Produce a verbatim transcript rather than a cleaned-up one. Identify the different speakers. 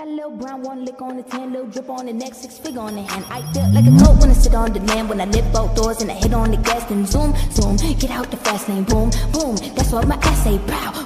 Speaker 1: got a little brown, one lick on the tan, little drip on the neck, six figure on the hand. I feel like a goat when I sit on the land, when I lift both doors and I hit on the gas, then zoom, zoom, get out the fast lane, boom, boom. That's what my ass say, pow,